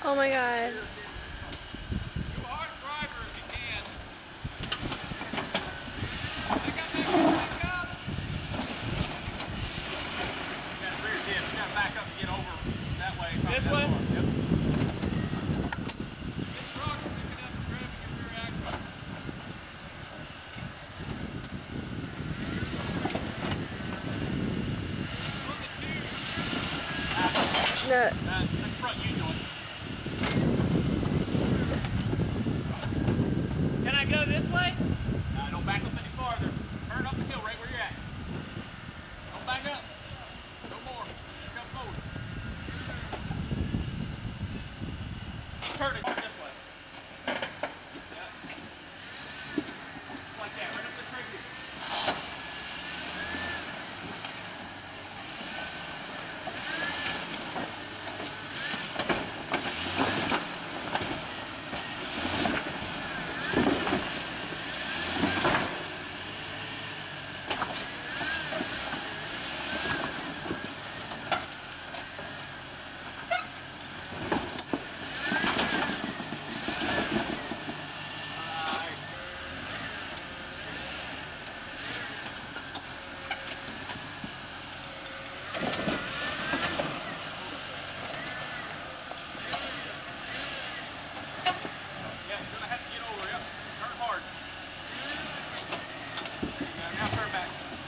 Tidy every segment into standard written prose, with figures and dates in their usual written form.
Oh my god. Go hard driver if you can. Back up. You got a rear dip. You got to back up to get over that way. This way? Yep. Get truck sticking up and grabbing your rear axle. Look at you. No. That's front Ujoint. Can I go this way? Don't back up any farther. Turn up the hill right where you're at. Don't back up. No more. Come forward. Turn it this way. Yeah. Like that, right up the tree here. Yeah, you're gonna have to get over, yep. Turn hard. There you go, now turn back.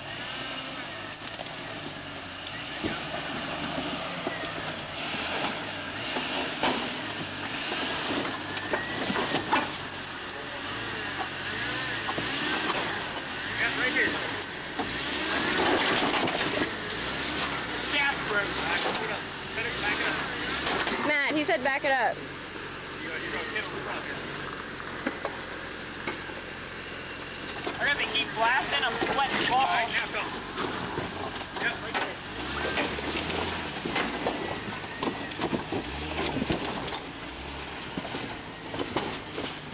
There you go. Yeah, right here. Shaft broke. Better back it up. Matt, he said back it up. You're going to hit on the front here. I got to keep blasting. I'm sweating balls. All right, now come. Yep, right there.